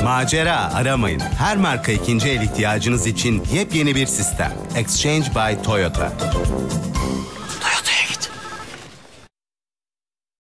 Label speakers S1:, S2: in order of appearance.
S1: Macera aramayın. Her marka ikinci el ihtiyacınız için yepyeni bir sistem. Exchange by Toyota.